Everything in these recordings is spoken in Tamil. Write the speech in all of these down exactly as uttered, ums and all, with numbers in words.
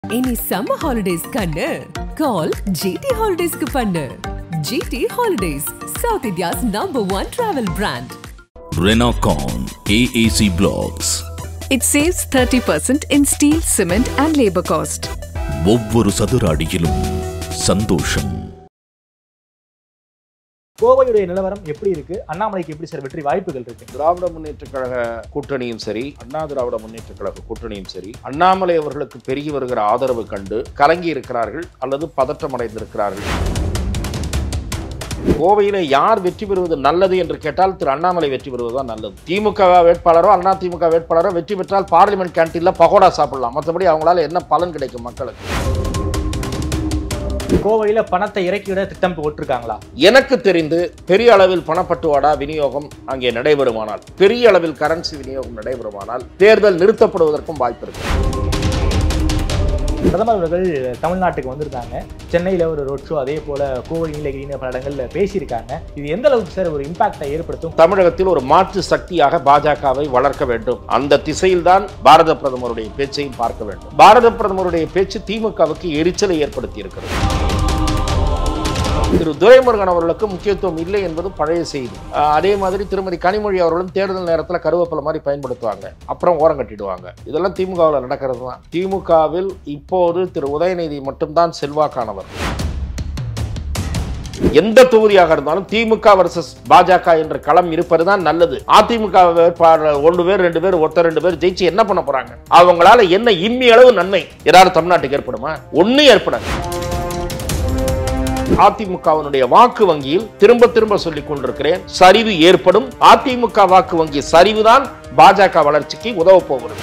Any summer holidays kannu call G T Holidays ku pannu. G T Holidays, South India's number one travel brand. Renocon A A C Blocks. It saves thirty percent in steel, cement and labor cost. ஒவ்வொரு சதுர அடியிலும் சந்தோஷம். கோவையுடைய நிலவரம் எப்படி இருக்கு? அண்ணாமலைக்கு எப்படி சார் வெற்றி வாய்ப்புகள் இருக்கு? திராவிட முன்னேற்ற கழக கூட்டணியும் சரி, அண்ணா திராவிட முன்னேற்ற கழக கூட்டணியும் சரி, அண்ணாமலை அவர்களுக்கு பெருகி வருகிற ஆதரவு கண்டு கலங்கி இருக்கிறார்கள் அல்லது பதற்றம் அடைந்திருக்கிறார்கள். கோவையில யார் வெற்றி பெறுவது நல்லது என்று கேட்டால் திரு அண்ணாமலை வெற்றி பெறுவதுதான் நல்லது. திமுக வேட்பாளரோ அண்ணா திமுக வேட்பாளரோ வெற்றி பெற்றால் பார்லிமெண்ட் கேன்டீன்ல பகோடா சாப்பிடலாம், மற்றபடி அவங்களால என்ன பலன் கிடைக்கும் மக்களுக்கு? கோவையில பணத்தை இறக்கிவிட திட்டம் போட்டிருக்காங்களா? எனக்கு தெரிந்து பெரிய அளவில் பணப்பட்டுவாடா விநியோகம் அங்கே நடைபெறுமானால், பெரிய அளவில் கரன்சி விநியோகம் நடைபெறுமானால் தேர்தல் நிறுத்தப்படுவதற்கும் வாய்ப்பு இருக்கு. பிரதமர் அவர்கள் தமிழ்நாட்டுக்கு வந்திருக்காங்க. சென்னையில ஒரு ரோட் ஷோ, அதே போல கோவை நீலகிரின்னு பல இடங்கள்ல பேசியிருக்காங்க. இது எந்த அளவுக்கு சார் ஒரு இம்பாக்டை ஏற்படுத்தும்? தமிழகத்தில் ஒரு மாற்று சக்தியாக பாஜகவை வளர்க்க வேண்டும். அந்த திசையில் தான் பாரத பிரதமருடைய பேச்சையும் பார்க்க வேண்டும். பாரத பிரதமருடைய பேச்சு திமுகவுக்கு எரிச்சலை ஏற்படுத்தி இருக்கிறது. திரு துரைமுருகன் அவர்களுக்கு முக்கியத்துவம் இல்லை என்பது பழைய செய்தி. அதே மாதிரி திருமதி கனிமொழி அவர்களும் தேர்தல் நேரத்தில் கருவேப்பிலை மாதிரி பயன்படுத்துவாங்க, அப்புறம் ஓரம் கட்டிடுவாங்க. இதெல்லாம் திமுகவில் நடக்கிறது தான். திமுகவில் இப்போது திரு உதயநிதி மட்டும்தான் செல்வாக்கானவர். எந்த தொகுதியாக இருந்தாலும் திமுக வர்சஸ் பாஜக என்ற களம் இருப்பதுதான் நல்லது. அதிமுக வேட்பாளர் ஒன்று பேர் ரெண்டு பேர் ஒருத்தர் ரெண்டு பேர் ஜெயிச்சு என்ன பண்ண போறாங்க? அவங்களால என்ன இம்மி அளவு நன்மை ஏதாவது தமிழ்நாட்டுக்கு ஏற்படுமா? ஒன்னும் ஏற்படாது. அதிமுகவினுடைய வாக்கு வங்கியில் திரும்ப திரும்ப சொல்லிக் கொண்டிருக்கிறேன், சரிவு ஏற்படும். அதிமுக வாக்கு வங்கி சரிவுதான் பாஜக வளர்ச்சிக்கு உதவ போகிறது.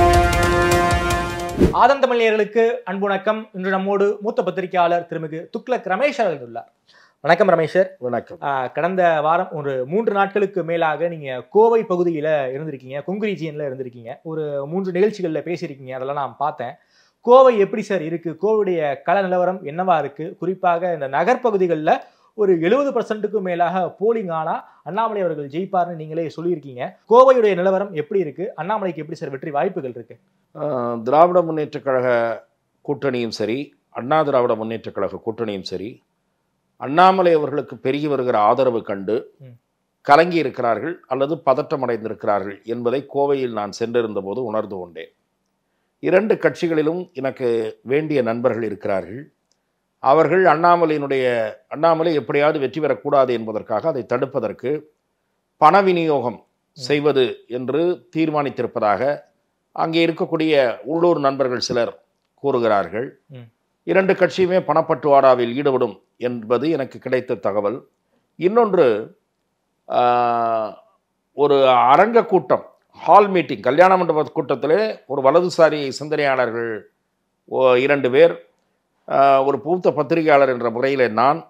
ஆதன் தமிழர்களுக்கு அன்பு வணக்கம். இன்று நம்மோடு மூத்த பத்திரிகையாளர் திருமிகு துக்ளக் ரமேஷ் அவர்கள் உள்ளார். வணக்கம் ரமேஷர். வணக்கம். கடந்த வாரம் ஒரு மூன்று நாட்களுக்கு மேலாக நீங்க கோவை பகுதியில இருந்திருக்கீங்க, கொங்கு ரீஜியன்ல இருந்திருக்கீங்க. ஒரு மூன்று நிகழ்ச்சிகள்ல பேசியிருக்கீங்க, அதெல்லாம் நான் பார்த்தேன். கோவை எப்படி சார் இருக்கு? கோவையுடைய கள நிலவரம் என்னவா இருக்கு? குறிப்பாக இந்த நகர்பகுதிகளில் ஒரு எழுபது பர்சன்ட்டுக்கும் மேலாக போலிங் ஆனா அண்ணாமலை அவர்கள் ஜெயிப்பார்னு நீங்களே சொல்லியிருக்கீங்க. கோவையுடைய நிலவரம் எப்படி இருக்கு? அண்ணாமலைக்கு எப்படி சார் வெற்றி வாய்ப்புகள் இருக்கு? திராவிட முன்னேற்ற கழக கூட்டணியும் சரி, அண்ணா திராவிட முன்னேற்ற கழக கூட்டணியும் சரி, அண்ணாமலை அவர்களுக்கு பெருகி வருகிற ஆதரவு கண்டு கலங்கி இருக்கிறார்கள் அல்லது பதற்றம் அடைந்திருக்கிறார்கள் என்பதை கோவையில் நான் சென்றிருந்த போது உணர்ந்து கொண்டேன். இரண்டு கட்சிகளிலும் எனக்கு வேண்டிய நண்பர்கள் இருக்கிறார்கள். அவர்கள் அண்ணாமலையினுடைய அண்ணாமலை எப்படியாவது வெற்றி பெறக்கூடாது என்பதற்காக அதை தடுப்பதற்கு பண விநியோகம் செய்வது என்று தீர்மானித்திருப்பதாக அங்கே இருக்கக்கூடிய உள்ளூர் நண்பர்கள் சிலர் கூறுகிறார்கள். இரண்டு கட்சியுமே பணப்பட்டுவாடாவில் ஈடுபடும் என்பது எனக்கு கிடைத்த தகவல். இன்னொன்று, ஒரு அரங்க கூட்டம், ஹால் மீட்டிங், கல்யாண மண்டப கூட்டத்திலே ஒரு வலதுசாரி சிந்தனையாளர்கள் இரண்டு பேர், ஒரு பூத்த பத்திரிகையாளர் என்ற முறையில் நான்,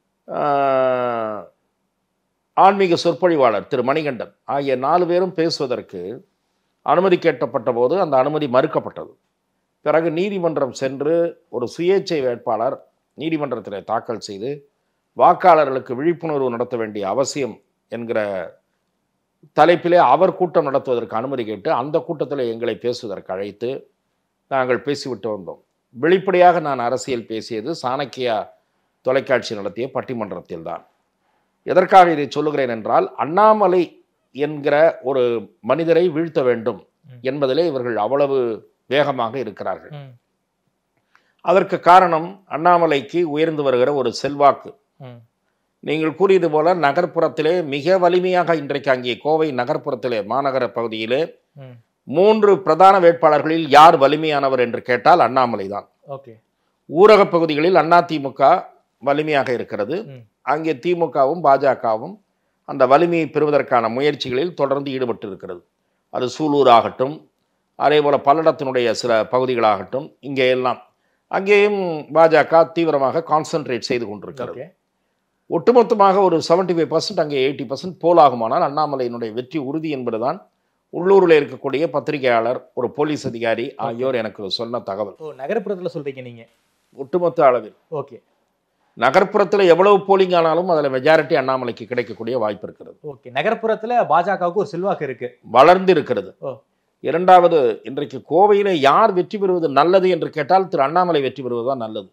ஆன்மீக சொற்பொழிவாளர் திரு மணிகண்டன் ஆகிய நாலு பேரும் பேசுவதற்கு அனுமதி கேட்கப்பட்ட போது அந்த அனுமதி மறுக்கப்பட்டது. பிறகு நீதிமன்றம் சென்று ஒரு சுயேட்சை வேட்பாளர் நீதிமன்றத்தில் தாக்கல் செய்து வாக்காளர்களுக்கு விழிப்புணர்வு நடத்த வேண்டிய அவசியம் என்கிற தலைப்பிலே அவர் கூட்டம் நடத்துவதற்கு அனுமதி கேட்டு அந்த கூட்டத்தில் எங்களை பேசுவதற்கு அழைத்து நாங்கள் பேசிவிட்டு வந்தோம். வெளிப்படையாக நான் அரசியல் பேசியது சாணக்கியா தொலைக்காட்சி நடத்திய பட்டிமன்றத்தில் தான். எதற்காக இதை சொல்லுகிறேன் என்றால், அண்ணாமலை என்கிற ஒரு மனிதரை வீழ்த்த வேண்டும் என்பதிலே இவர்கள் அவ்வளவு வேகமாக இருக்கிறார்கள். அதற்கு காரணம் அண்ணாமலைக்கு உயர்ந்து வருகிற ஒரு செல்வாக்கு. நீங்கள் கூறியது போல நகர்ப்புறத்திலே மிக வலிமையாக இன்றைக்கு அங்கே கோவை நகர்ப்புறத்திலே மாநகர பகுதியிலே மூன்று பிரதான வேட்பாளர்களில் யார் வலிமையானவர் என்று கேட்டால் அண்ணாமலை தான். ஊரக பகுதிகளில் அண்ணா திமுக வலிமையாக இருக்கிறது. அங்கே திமுகவும் பாஜகவும் அந்த வலிமையை பெறுவதற்கான முயற்சிகளில் தொடர்ந்து ஈடுபட்டு இருக்கிறது. அது சூலூர் ஆகட்டும், அதே போல பல்லடத்தினுடைய சில பகுதிகளாகட்டும், இங்கே எல்லாம் அங்கேயும் பாஜக தீவிரமாக கான்சென்ட்ரேட் செய்து கொண்டிருக்கிறது. ஒட்டுமொத்தமாக ஒரு செவன்டி ஃபைவ் பர்சன்ட் அங்கே எயிட்டி பர்சன்ட் போலாகுமானால் அண்ணாமலையினுடைய வெற்றி உறுதி என்பதுதான் உள்ளூரில் இருக்கக்கூடிய பத்திரிகையாளர், ஒரு போலீஸ் அதிகாரி ஆகியோர் எனக்கு சொன்ன தகவல். நகர்ப்புறத்தில் சொல்றீங்க நீங்க? ஒட்டுமொத்த அளவில். ஓகே. நகர்ப்புறத்தில் எவ்வளவு போலிங் ஆனாலும் அதில் மெஜாரிட்டி அண்ணாமலைக்கு கிடைக்கக்கூடிய வாய்ப்பு இருக்கிறது. ஓகே. நகர்ப்புறத்தில் பாஜகவுக்கு ஒரு செல்வாக்கு இருக்கு, வளர்ந்து இருக்கிறது. இரண்டாவது, இன்றைக்கு கோவையிலே யார் வெற்றி பெறுவது நல்லது என்று கேட்டால் திரு அண்ணாமலை வெற்றி பெறுவதுதான் நல்லது.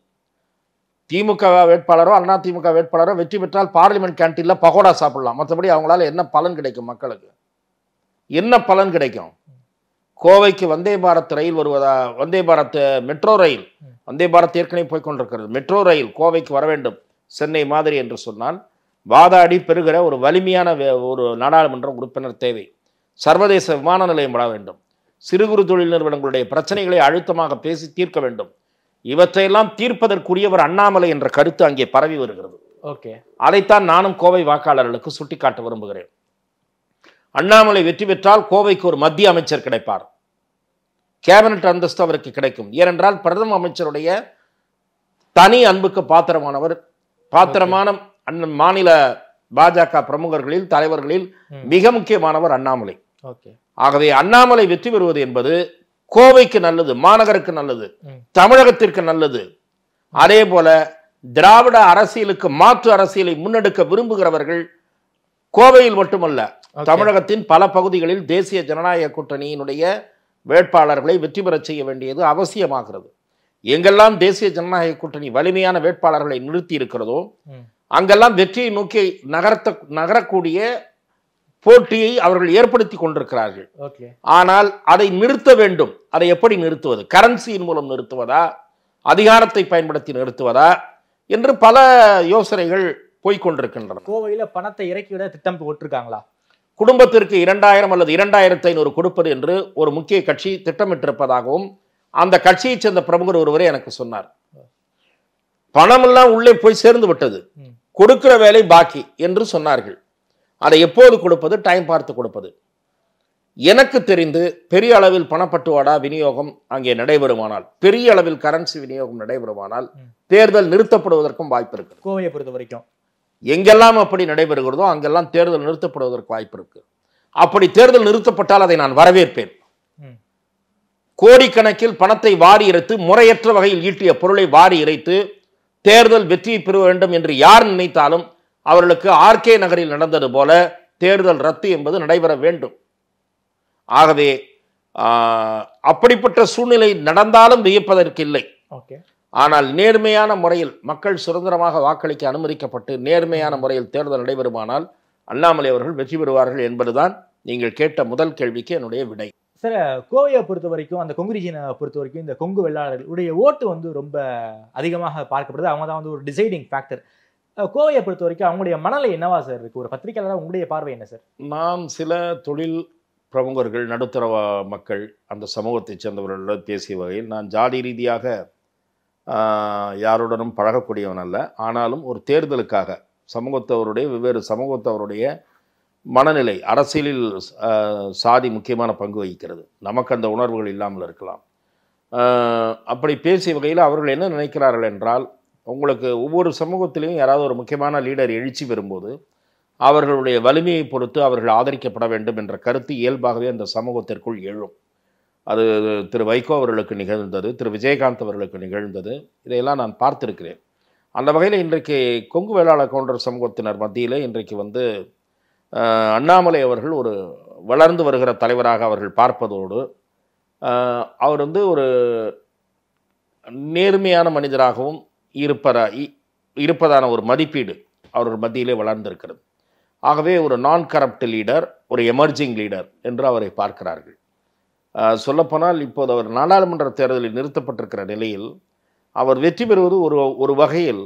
திமுக வேட்பாளரோ அண்ணா திமுக வேட்பாளரோ வெற்றி பெற்றால் பார்லிமெண்ட் கேன்டீன்ல பகோடா சாப்பிடலாம். மற்றபடி அவங்களால என்ன பலன் கிடைக்கும்? மக்களுக்கு என்ன பலன் கிடைக்கும்? கோவைக்கு வந்தே பாரத் ரயில் வருவதா? வந்தே பாரத் மெட்ரோ ரயில், வந்தே பாரத் ஏற்கனவே போய்கொண்டிருக்கிறது. மெட்ரோ ரயில் கோவைக்கு வர வேண்டும் சென்னை மாதிரி என்று சொன்னால் வாதாடி பெறுகிற ஒரு வலிமையான ஒரு நாடாளுமன்ற உறுப்பினர் தேவை. சர்வதேச விமான நிலையம் வர வேண்டும். சிறு குறு தொழில் நிறுவனங்களுடைய பிரச்சனைகளை அழுத்தமாக பேசி தீர்க்க வேண்டும். இவற்றையெல்லாம் தீர்ப்பதற்குரியவர் அண்ணாமலை என்ற கருத்து அங்கே பரவி வருகிறது. ஓகே, அதைத்தான் நானும் கோவை வாக்காளர்களுக்கு சுட்டிக்காட்ட விரும்புகிறேன். அண்ணாமலை வெற்றி பெற்றால் கோவைக்கு ஒரு மத்திய அமைச்சர் கிடைப்பார். கேபினட் அந்தஸ்து அவருக்கு கிடைக்கும். ஏனென்றால் பிரதம அமைச்சருடைய தனி அன்புக்கு பாத்திரமானவர். பாத்திரமான மாநில பாஜக பிரமுகர்களில் தலைவர்களில் மிக முக்கியமானவர் அண்ணாமலை. ஆகவே அண்ணாமலை வெற்றி பெறுவது என்பது கோவைக்கு நல்லது, மாநகருக்கு நல்லது, தமிழகத்திற்கு நல்லது. அதே போல திராவிட அரசியலுக்கு மாற்று அரசியலை முன்னெடுக்க விரும்புகிறவர்கள் கோவையில் மட்டுமல்ல, தமிழகத்தின் பல பகுதிகளில் தேசிய ஜனநாயக கூட்டணியினுடைய வேட்பாளர்களை வெற்றி பெறச் செய்ய வேண்டியது அவசியமாகிறது. எங்கெல்லாம் தேசிய ஜனநாயக கூட்டணி வலிமையான வேட்பாளர்களை நிறுத்தி இருக்கிறதோ அங்கெல்லாம் வெற்றியை நோக்கி நகர்த்த நகரக்கூடிய போட்டியை அவர்கள் ஏற்படுத்தி கொண்டிருக்கிறார்கள். ஆனால் அதை நிறுத்த வேண்டும். அதை எப்படி நிறுத்துவது? கரன்சியின் மூலம் நிறுத்துவதா, அதிகாரத்தை பயன்படுத்தி நிறுத்துவதா என்று பல யோசனைகள் போய்கொண்டிருக்கின்றன. கோவையில பணத்தை இறக்கிவிட திட்டம் போட்டிருக்காங்களா? குடும்பத்திற்கு இரண்டாயிரம் அல்லது இரண்டாயிரத்தி ஐநூறு கொடுப்பது என்று ஒரு முக்கிய கட்சி திட்டமிட்டிருப்பதாகவும் அந்த கட்சியைச் சேர்ந்த பிரமுகர் ஒருவரே எனக்கு சொன்னார். பணமெல்லாம் உள்ளே போய் சேர்ந்து விட்டது, கொடுக்கிற வேலை பாக்கி என்று சொன்னார்கள். அதை எப்போது கொடுப்பது? டைம் பார்த்து கொடுப்பது. எனக்கு தெரிந்து பெரிய அளவில் பணப்பட்டுவாடா விநியோகம் அங்கே நடைபெறுமானால், பெரிய அளவில் கரன்சி விநியோகம் நடைபெறுமானால் தேர்தல் நிறுத்தப்படுவதற்கும் வாய்ப்பு இருக்கு. கோவையை பொறுத்த வரைக்கும் எங்கெல்லாம் அப்படி நடைபெறுகிறதோ அங்கெல்லாம் தேர்தல் நிறுத்தப்படுவதற்கு வாய்ப்பு இருக்கு. அப்படி தேர்தல் நிறுத்தப்பட்டால் அதை நான் வரவேற்பேன். கோடிக்கணக்கில் பணத்தை வாரி இறைத்து, முறையற்ற வகையில் ஈட்டிய பொருளை வாரி இறைத்து தேர்தல் வெற்றியை பெற வேண்டும் என்று யார் நினைத்தாலும் அவர்களுக்கு ஆர்கே நகரில் நடந்தது போல தேர்தல் ரத்து என்பது நடைபெற வேண்டும். ஆகவே அப்படிப்பட்ட சூழ்நிலை நடந்தாலும் வியப்பதற்கு இல்லை. ஆனால் நேர்மையான முறையில் மக்கள் சுதந்திரமாக வாக்களிக்க அனுமதிக்கப்பட்டு நேர்மையான முறையில் தேர்தல் நடைபெறுமானால் அண்ணாமலை அவர்கள் வெற்றி பெறுவார்கள் என்பதுதான் நீங்கள் கேட்ட முதல் கேள்விக்கு என்னுடைய விடை. சார், கோவையை பொறுத்த வரைக்கும், அந்த கொங்கு ரீஜனை பொறுத்த வரைக்கும் இந்த கொங்கு வெள்ளாளர்களுடைய ஓட்டு வந்து ரொம்ப அதிகமாக பார்க்கப்படுது. அவங்க தான் வந்து ஒரு டிசைடிங் ஃபேக்டர். கோவையை பொறுத்த வரைக்கும் அவங்களுடைய மனநிலை என்னவா சார் இருக்கு? ஒரு பத்திரிகையாளராக உங்களுடைய பார்வை என்ன சார்? நாம் சில தொழில் பிரமுகர்கள், நடுத்தர மக்கள், அந்த சமூகத்தைச் சேர்ந்தவர்களுடன் பேசிய வகையில் நான் ஜாதி ரீதியாக யாருடனும் பழகக்கூடியவன் அல்ல. ஆனாலும் ஒரு தேர்தலுக்காக சமூகத்தவருடைய வெவ்வேறு சமூகத்தவருடைய மனநிலை, அரசியலில் சாதி முக்கியமான பங்கு வகிக்கிறது. நமக்கு அந்த உணர்வுகள் இல்லாமல் இருக்கலாம். அப்படி பேசிய வகையில் அவர்கள் என்ன நினைக்கிறார்கள் என்றால், உங்களுக்கு ஒவ்வொரு சமூகத்திலையும் யாராவது ஒரு முக்கியமான லீடர் எழுச்சி பெறும்போது அவர்களுடைய வலிமையை பொறுத்து அவர்கள் ஆதரிக்கப்பட வேண்டும் என்ற கருத்து இயல்பாகவே அந்த சமூகத்திற்குள் எழும். அது திரு வைகோ அவர்களுக்கு நிகழ்ந்தது, திரு விஜயகாந்த் அவர்களுக்கு நிகழ்ந்தது. இதையெல்லாம் நான் பார்த்திருக்கிறேன். அந்த வகையில் இன்றைக்கு கொங்கு வேளாளர் கவுண்டர் சமூகத்தினர் மத்தியில் இன்றைக்கு வந்து அண்ணாமலை அவர்கள் ஒரு வளர்ந்து வருகிற தலைவராக அவர்கள் பார்ப்பதோடு அவர் வந்து ஒரு நேர்மையான மனிதராகவும் இருப்பதா இருப்பதான ஒரு மதிப்பீடு அவர்கள் மத்தியிலே வளர்ந்திருக்கிறது. ஆகவே ஒரு நான் கரப்ட் லீடர், ஒரு எமர்ஜிங் லீடர் என்று அவரை பார்க்கிறார்கள். சொல்லப்போனால் இப்போது அவர் நாடாளுமன்ற தேர்தலில் நிறுத்தப்பட்டிருக்கிற நிலையில் அவர் வெற்றி பெறுவது ஒரு ஒரு வகையில்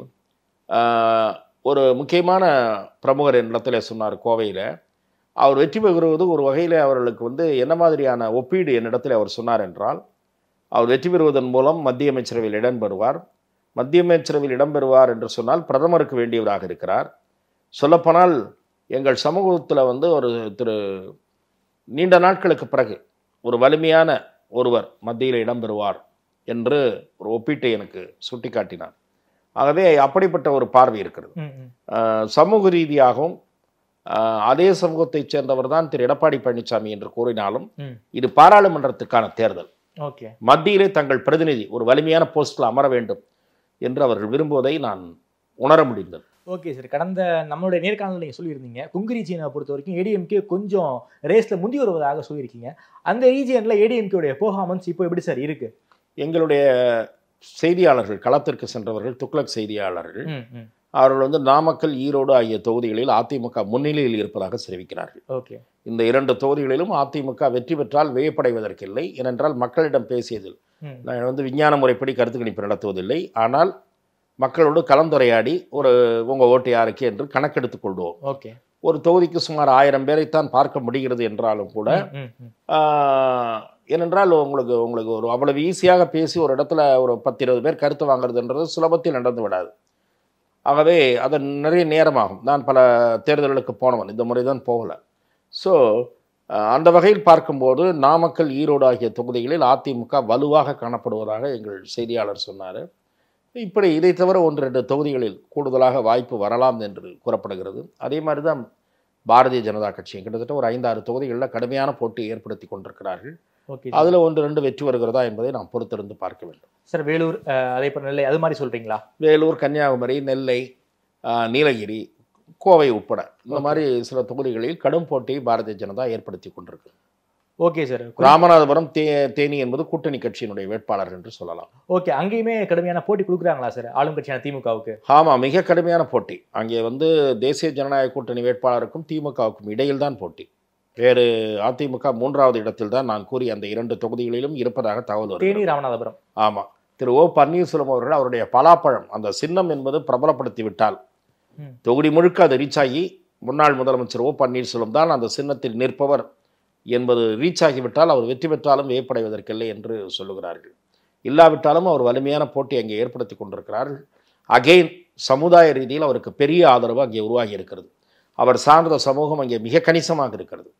ஒரு முக்கியமான பிரமுகர் என்னிடத்தில் சொன்னார். கோவையில் அவர் வெற்றி பெறுவது ஒரு வகையில் அவர்களுக்கு வந்து என்ன மாதிரியான ஒப்பீடு என்னிடத்தில் அவர் சொன்னார் என்றால், அவர் வெற்றி பெறுவதன் மூலம் மத்திய அமைச்சரவையில் இடம்பெறுவார். மத்திய அமைச்சரவையில் இடம்பெறுவார் என்று சொன்னால் பிரதமருக்கு வேண்டியவராக இருக்கிறார். சொல்லப்போனால் எங்கள் சமூகத்தில் வந்து ஒரு திரு நீண்ட நாட்களுக்கு பிறகு ஒரு வலிமையான ஒருவர் மத்தியில் இடம்பெறுவார் என்று ஒரு ஒப்பீட்டை எனக்கு சுட்டிக்காட்டினார். ஆகவே அப்படிப்பட்ட ஒரு பார்வை இருக்கிறது. சமூக ரீதியாகவும் அதே சமூகத்தைச் சேர்ந்தவர் தான் திரு எடப்பாடி பழனிசாமி என்று கூறினாலும் இது பாராளுமன்றத்துக்கான தேர்தல். மத்தியிலே தங்கள் பிரதிநிதி ஒரு வலிமையான போஸ்டில் அமர வேண்டும் என்று அவர்கள் விரும்புவதை நான் உணர முடிந்தது. ஓகே சார், கடந்த நம்மளுடைய நேர்காணலில் நீங்கள் சொல்லியிருந்தீங்க கொங்கு ரீஜியனை பொறுத்த வரைக்கும் ஏடிஎம்கே கொஞ்சம் ரேஸில் முந்தி வருவதாக சொல்லியிருக்கீங்க. அந்த ரீஜியனில் ஏடிஎம்கேடைய பெர்ஃபார்மன்ஸ் இப்போ எப்படி சார் இருக்கு? எங்களுடைய செய்தியாளர்கள், களத்திற்கு சென்றவர்கள், துக்ளக் செய்தியாளர்கள், அவர்கள் வந்து நாமக்கல், ஈரோடு ஆகிய தொகுதிகளில் அதிமுக முன்னிலையில் இருப்பதாக தெரிவிக்கிறார்கள். ஓகே, இந்த இரண்டு தொகுதிகளிலும் அதிமுக வெற்றி பெற்றால் வியப்படைவதற்கில்லை. ஏனென்றால் மக்களிடம் பேசியதில் நான் வந்து விஞ்ஞான முறைப்படி கருத்து கணிப்பு நடத்துவதில்லை. ஆனால் மக்களோடு கலந்துரையாடி ஒரு உங்கள் ஓட்டு யாருக்கு என்று கணக்கெடுத்துக் கொள்வோம். ஓகே, ஒரு தொகுதிக்கு சுமார் ஆயிரம் பேரைத்தான் பார்க்க முடிகிறது என்றாலும் கூட, ஏனென்றால் உங்களுக்கு உங்களுக்கு ஒரு அவ்வளவு ஈஸியாக பேசி ஒரு இடத்துல ஒரு பத்து இருபது பேர் கருத்து வாங்குறதுன்றது சுலபத்தில் நடந்து விடாது. ஆகவே அது நிறைய நேரமாகும். நான் பல தேர்தல்களுக்கு போனவன், இந்த முறை தான் போகலை. ஸோ அந்த வகையில் பார்க்கும்போது நாமக்கல், ஈரோடு ஆகிய தொகுதிகளில் அதிமுக வலுவாக காணப்படுவதாக எங்கள் செய்தியாளர் சொன்னார். இப்படி இதை தவிர ஒன்று ரெண்டு தொகுதிகளில் கூடுதலாக வாய்ப்பு வரலாம் என்று கூறப்படுகிறது. அதே மாதிரி தான் பாரதிய ஜனதா கட்சியும் கிட்டத்தட்ட ஒரு ஐந்தாறு தொகுதிகளில் கடுமையான போட்டி ஏற்படுத்தி கொண்டிருக்கிறார்கள். அதில் ஒன்று ரெண்டு வெற்றி வருகிறதா என்பதை நாம் பொறுத்திருந்து பார்க்க வேண்டும். சார், வேலூர், அதே போல் நெல்லை, அது மாதிரி சொல்கிறீங்களா? வேலூர், கன்னியாகுமரி, நெல்லை, நீலகிரி, கோவை உட்பட இந்த மாதிரி சில தொகுதிகளில் கடும் போட்டியை பாரதிய ஜனதா ஏற்படுத்தி கொண்டிருக்கு. ஓகே சார், ராமநாதபுரம், தே தேனி என்பது கூட்டணி கட்சியினுடைய வேட்பாளர் என்று சொல்லலாம். ஓகே, அங்கேயுமே கடுமையான போட்டி கொடுக்குறாங்களா சார் ஆளும் கட்சியான திமுகவுக்கு? ஆமாம், மிக கடுமையான போட்டி. அங்கே வந்து தேசிய ஜனநாயக கூட்டணி வேட்பாளருக்கும் திமுகவுக்கும் இடையில் தான் போட்டி. வேறு அதிமுக மூன்றாவது இடத்தில் தான் நான் கூறிய அந்த இரண்டு தொகுதிகளிலும் இருப்பதாக தகவல் வரும். தேனி, ராமநாதபுரம். ஆமாம், திரு ஓ பன்னீர்செல்வம் அவர்கள் அவருடைய பலாப்பழம் அந்த சின்னம் என்பது பிரபலப்படுத்தி விட்டால் தொகுதி முழுக்க அது ரீச் ஆகி முன்னாள் முதலமைச்சர் ஓ பன்னீர்செல்வம் தான் அந்த சின்னத்தில் நிற்பவர் என்பது ரீச் ஆகிவிட்டால் அவர் வெற்றி பெற்றாலும் வியப்படைவதற்கில்லை என்று சொல்லுகிறார்கள். இல்லாவிட்டாலும் அவர் வலிமையான போட்டி அங்கே ஏற்படுத்தி கொண்டிருக்கிறார்கள். அகெயின் சமுதாய ரீதியில் அவருக்கு பெரிய ஆதரவு அங்கே உருவாகி இருக்கிறது. அவர் சார்ந்த சமூகம் அங்கே மிக கணிசமாக இருக்கிறது.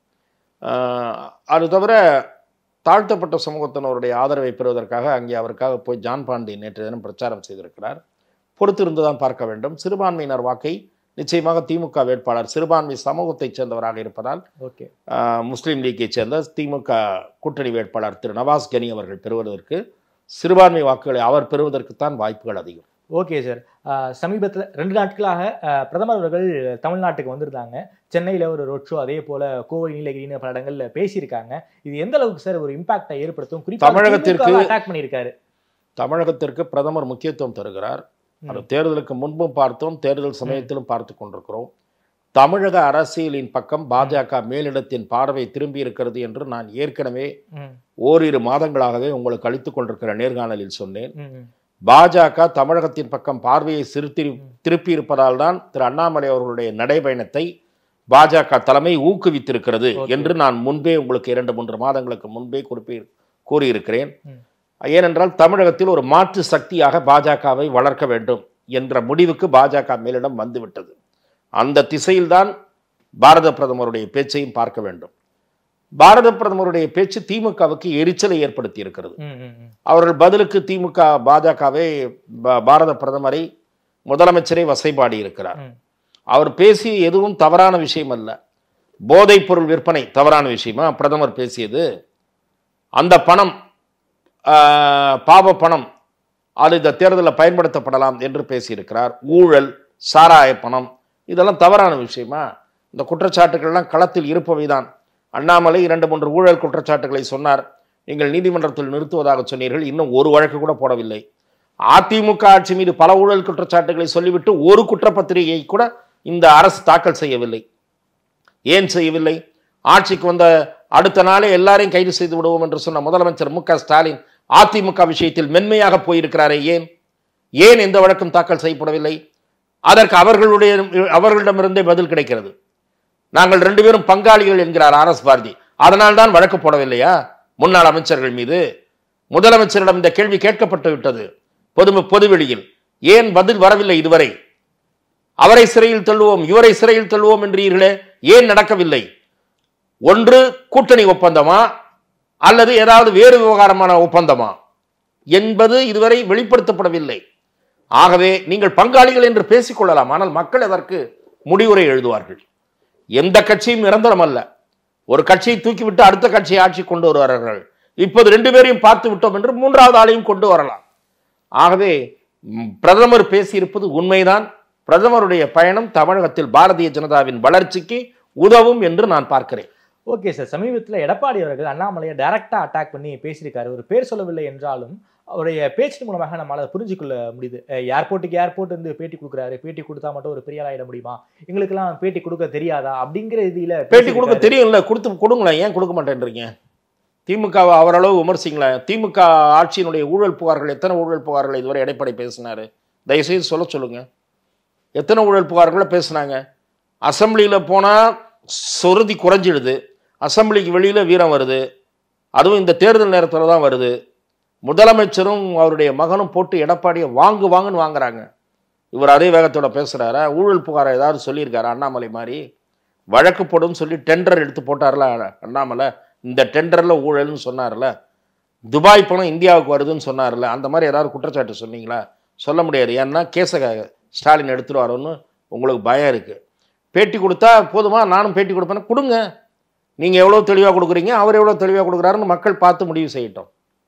அது தவிர தாழ்த்தப்பட்ட சமூகத்தினருடைய ஆதரவை பெறுவதற்காக அங்கே அவருக்காக போய் ஜான் பாண்டி நேற்று தினம் பிரச்சாரம் செய்திருக்கிறார். பொறுத்திருந்து தான் பார்க்க வேண்டும். சிறுபான்மையினர் வாக்கை நிச்சயமாக திமுக வேட்பாளர் சிறுபான்மை சமூகத்தைச் சேர்ந்தவராக இருப்பதால் ஓகே முஸ்லீம் லீக்கை சேர்ந்த திமுக கூட்டணி வேட்பாளர் திரு நவாஸ் கனி அவர்கள் பெறுவதற்கு, சிறுபான்மை வாக்குகளை அவர் பெறுவதற்குத்தான் வாய்ப்புகள் அதிகம். ஓகே சார், சமீபத்தில் ரெண்டு நாட்களாக பிரதமர் அவர்கள் தமிழ்நாட்டுக்கு வந்திருந்தாங்க. சென்னையில் ஒரு ரோட் ஷோ, அதே போல கோவை, நீலகிரின்னு பல இடங்கள்ல பேசியிருக்காங்க. இது எந்த அளவுக்கு சார் ஒரு இம்பாக்டை ஏற்படுத்தும்? குறிப்பாக தமிழகத்திற்கு அட்டாக் பண்ணியிருக்காரு. தமிழகத்திற்கு பிரதமர் முக்கியத்துவம் தருகிறார். அது தேர்தலுக்கு முன்பும் பார்த்தோம், தேர்தல் சமயத்திலும் பார்த்து கொண்டிருக்கிறோம். தமிழக அரசியலின் பக்கம் பாஜக மேலிடத்தின் பார்வை திரும்பி இருக்கிறது என்று நான் ஏற்கனவே ஓரிரு மாதங்களாகவே உங்களுக்கு அளித்துக் கொண்டிருக்கிற நேர்காணலில் சொன்னேன். பாஜக தமிழகத்தின் பக்கம் பார்வையை சிறுத்தி திருப்பி இருப்பதால் தான் திரு அண்ணாமலை அவர்களுடைய நடைபயணத்தை பாஜக தலைமை ஊக்குவித்திருக்கிறது என்று நான் முன்பே உங்களுக்கு இரண்டு மூன்று மாதங்களுக்கு முன்பே குறிப்பி கூறியிருக்கிறேன். ஏனென்றால் தமிழகத்தில் ஒரு மாற்று சக்தியாக பாஜகவை வளர்க்க வேண்டும் என்ற முடிவுக்கு பாஜக மேலிடம் வந்துவிட்டது. அந்த திசையில்தான் பாரத பிரதமருடைய பேச்சையும் பார்க்க வேண்டும். பாரத பிரதமருடைய பேச்சு திமுகவுக்கு எரிச்சலை ஏற்படுத்தி இருக்கிறது. அவர்கள் பதிலுக்கு திமுக பாஜகவை பாரத பிரதமரை முதலமைச்சரை வசைபாடி இருக்கிறார். அவர் பேசி எதுவும் தவறான விஷயம் அல்ல. போதைப் பொருள் விற்பனை தவறான விஷயமா பிரதமர் பேசியது? அந்த பணம் பாவ பணம், அது இந்த தேர்தலில் பயன்படுத்தப்படலாம் என்று பேசியிருக்கிறார். ஊழல், சாராய பணம், இதெல்லாம் தவறான விஷயமா? இந்த குற்றச்சாட்டுகள்லாம் களத்தில் இருப்பவைதான். அண்ணாமலை இரண்டு மூன்று ஊழல் குற்றச்சாட்டுகளை சொன்னார். நீங்கள் நீதிமன்றத்தில் நிறுத்துவதாக சொன்னீர்கள். இன்னும் ஒரு வழக்கு கூட போடவில்லை. அதிமுக ஆட்சி மீது பல ஊழல் குற்றச்சாட்டுகளை சொல்லிவிட்டு ஒரு குற்றப்பத்திரிகையை கூட இந்த அரசு தாக்கல் செய்யவில்லை. ஏன் செய்யவில்லை? ஆட்சிக்கு வந்த அடுத்த நாளே எல்லாரையும் கைது செய்து விடுவோம் என்று சொன்ன முதலமைச்சர் மு க ஸ்டாலின் அதிமுக விஷயத்தில் மென்மையாக போயிருக்கிறாரே, ஏன் ஏன் எந்த வழக்கும் தாக்கல் செய்யப்படவில்லை? அதற்கு அவர்களுடைய அவர்களிடமிருந்தே பதில் கிடைக்கிறது. நாங்கள் ரெண்டு பேரும் பங்காளிகள் என்கிறார் ஆர் எஸ் பாரதி. அதனால் தான் வழக்கு போடவில்லையா முன்னாள் அமைச்சர்கள் மீது? முதலமைச்சரிடம் இந்த கேள்வி கேட்கப்பட்டு விட்டது பொது பொதுவெளியில். ஏன் பதில் வரவில்லை இதுவரை? அவரை சிறையில் தள்ளுவோம், இவரை சிறையில் தள்ளுவோம் என்றீர்களே, ஏன் நடக்கவில்லை? ஒன்று கூட்டணி ஒப்பந்தமா அல்லது ஏதாவது வேறு விவகாரமான ஒப்பந்தமா என்பது இதுவரை வெளிப்படுத்தப்படவில்லை. ஆகவே நீங்கள் பங்காளிகள் என்று பேசிக்கொள்ளலாம், ஆனால் மக்கள் அதற்கு முடிவுரை எழுதுவார்கள். எந்த கட்சியும் நிரந்தரம் அல்ல. ஒரு கட்சியை தூக்கிவிட்டு அடுத்த கட்சியை ஆட்சி கொண்டு வருவார்கள். இப்போது ரெண்டு பேரையும் பார்த்து விட்டோம் என்று மூன்றாவது ஆளையும் கொண்டு வரலாம். ஆகவே பிரதமர் பேசியிருப்பது உண்மைதான். பிரதமருடைய பயணம் தமிழகத்தில் பாரதிய ஜனதாவின் வளர்ச்சிக்கு உதவும் என்று நான் பார்க்கிறேன். ஓகே சார், சமீபத்தில் எடப்பாடி அவர்கள் அண்ணாமலையை டைரக்டா அட்டாக் பண்ணி பேசியிருக்காரு. ஒரு பேர் சொல்லவில்லை என்றாலும் அவருடைய பேச்சு மூலமாக நம்மளால புரிஞ்சுக்கொள்ள முடியுது. ஏர்போர்ட்டுக்கு ஏர்போர்ட் வந்து பேட்டி கொடுக்குறாரு, பேட்டி கொடுத்தா மட்டும் ஒரு பெரிய ஆளாயிட முடியுமா, எங்களுக்கெல்லாம் பேட்டி கொடுக்க தெரியாதா அப்படிங்கிற இதுல பேட்டி கொடுக்க தெரியும்ல, கொடுத்து கொடுங்களேன், ஏன் கொடுக்க மாட்டேன்றீங்க? திமுகவை அவரளவு விமர்சிங்களேன். திமுக ஆட்சியினுடைய ஊழல் புகார்கள், எத்தனை ஊழல் புகார்கள் இதுவரை எடப்பாடி பேசினாரு? தயவுசெய்து சொல்ல சொல்லுங்க. எத்தனை ஊழல் புகார்களை பேசுனாங்க? அசம்பிளியில் போனால் சொருதி குறைஞ்சிடுது, அசம்பிளிக்கு வெளியில் வீரம் வருது, அதுவும் இந்த தேர்தல் நேரத்தில் தான் வருது. முதலமைச்சரும் அவருடைய மகனும் போட்டு எடப்பாடியை வாங்கு வாங்குன்னு வாங்குறாங்க. இவர் அதே வேகத்தோட பேசுகிறாரா? ஊழல் புகாரை ஏதாவது சொல்லியிருக்காரு அண்ணாமலை மாதிரி? வழக்கு போடும் சொல்லி டெண்டர் எடுத்து போட்டார்ல அண்ணாமலை, இந்த டெண்டரில் ஊழல்னு சொன்னார்ல, துபாய் பணம் இந்தியாவுக்கு வருதுன்னு சொன்னார்ல, அந்த மாதிரி ஏதாவது குற்றச்சாட்டு சொன்னீங்களா? சொல்ல முடியாது. ஏன்னா கேஸை ஸ்டாலின் எடுத்துருவாரோன்னு உங்களுக்கு பயம் இருக்குது. பேட்டி கொடுத்தா போதுமா? நானும் பேட்டி கொடுப்பேன்னு கொடுங்க. நீங்கள் எவ்வளோ தெளிவாக கொடுக்குறீங்க, அவர் எவ்வளோ தெளிவாக கொடுக்குறாருன்னு மக்கள் பார்த்து முடிவு செய்யட்டும்.